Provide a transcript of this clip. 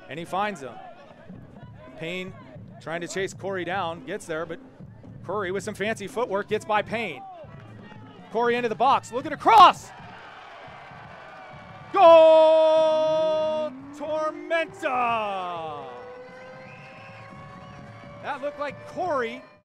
and he finds him. Payne trying to chase Corey down, gets there, but Corey with some fancy footwork gets by Payne. Corey into the box, looking to cross. Goal, Tormenta! That looked like Corey